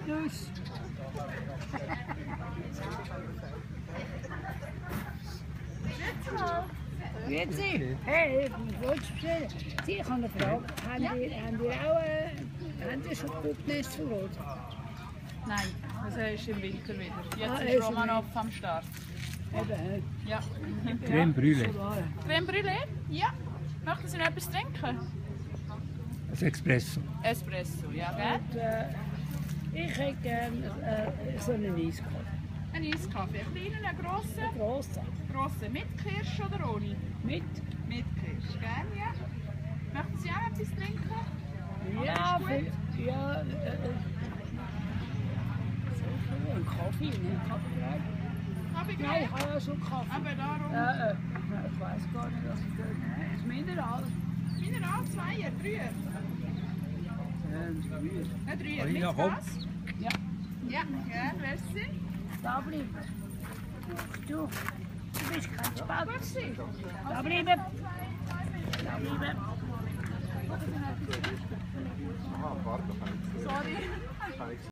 Nuss. Grüezi. Hey, was wolltest du bestellen? Sie, ich habe eine Frage. Habt ihr schon Puppnestbrot? Nein, das ist im Winter wieder. Jetzt ist ist Romanov am Start. Eben. Ja. Creme Brûlée. Creme Brûlée? Ja. Möchten Sie noch etwas trinken? Das Espresso. Espresso, ja, gell? Und, ich hätte gerne so einen Eiskaffee. Ein Eiskaffee. Einen kleinen, einen grossen? Grossen. Grossen. Mit Kirsch oder ohne? Mit? Mit Kirsch, gell? Ja. Möchten Sie auch etwas trinken? Ja, ja. Ein Kaffee, nicht Kaffee. Kaffee Nein, ich gleich? habe ja schon Kaffee. Aber darum. Ich weiß gar nicht, was ich tue. Das Mineral. Mineral, Zweier, Dreier. Ein Dreier. Mit Ja, komm. Gas? Ja, Ja, gell, merci. da bleiben. Du bist kein Spatz. Merci. Da bleiben. Da bleiben. Sorry.